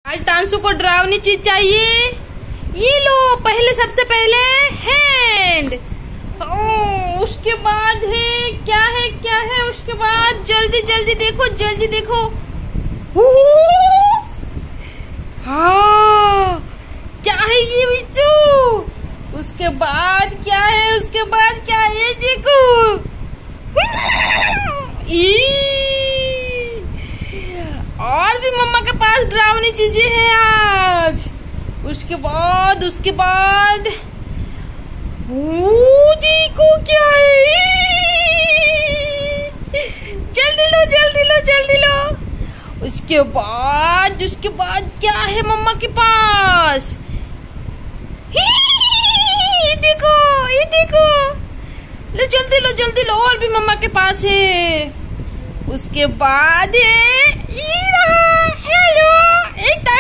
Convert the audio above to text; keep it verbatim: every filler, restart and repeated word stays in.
आज तांसु को डरावनी चीज चाहिए। ये लो, पहले सबसे पहले हैंड, ओ, उसके बाद है क्या है क्या है उसके बाद जल्दी जल्दी देखो जल्दी देखो। हाँ, क्या है ये बिच्छू? उसके बाद क्या है उसके बाद क्या है ये देखो। ई और भी मम्मा के पास डरावनी चीजें हैं आज। उसके बाद उसके बाद ओ देखो क्या है। जल्दी लो जल्दी लो जल्दी लो। उसके बाद उसके बाद क्या है मम्मा के पास? ये देखो ये देखो, लो जल्दी लो जल्दी लो, और भी मम्मा के पास है। उसके बाद है ये रहा, हेलो, एक